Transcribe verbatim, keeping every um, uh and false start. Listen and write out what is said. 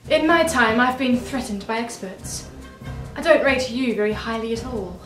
In my time, I've been threatened by experts. I don't rate you very highly at all.